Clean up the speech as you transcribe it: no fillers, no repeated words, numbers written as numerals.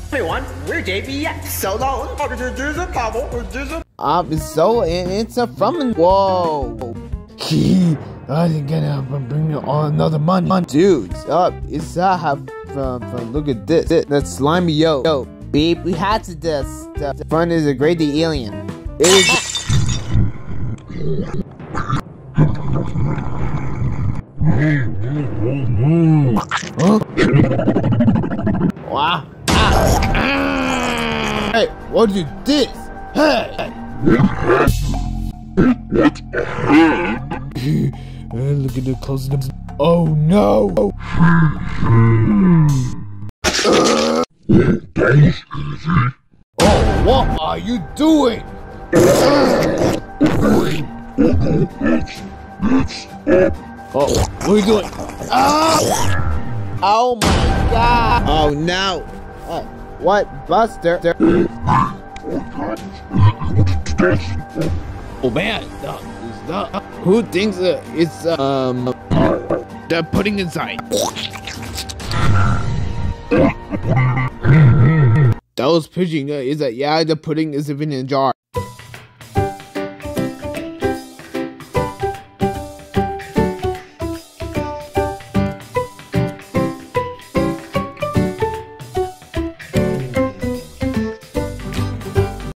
Everyone, we're JVF. So long. It's a from. Whoa. I'm gonna bring you all another money. Dude, it's have look at this. That's Slimeyote. Beep, we had to this. The front is a great alien. It is. Huh? Wow. Hey, what you this? Hey! Look at the close. Oh no! Oh, what are you doing? Oh, what are you doing? Ah! Oh my god! Oh no! What, Buster? Oh man, who thinks it's the pudding inside? That was pigeon. Is that yeah? The pudding is even in a jar.